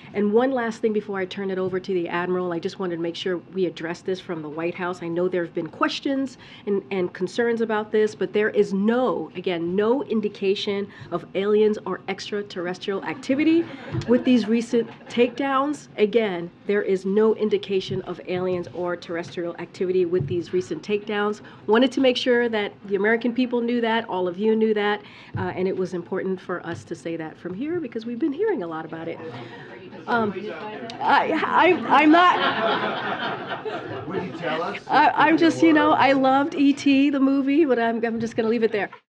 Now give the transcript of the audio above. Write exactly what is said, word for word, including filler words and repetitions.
And one last thing before I turn it over to the Admiral, I just wanted to make sure we address this from the White House. I know there have been questions and, and concerns about this, but there is no, again, no indication of aliens or extraterrestrial activity with these recent takedowns. Again, there is no indication of aliens or terrestrial activity with these recent takedowns. Wanted to make sure that the American people knew that, all of you knew that, uh, and it was important for us to say that from here because we've been hearing a lot about it. Um, I, I, I'm not. Would you tell us? I, I'm just, you know, I loved E T the movie, but I'm, I'm just going to leave it there.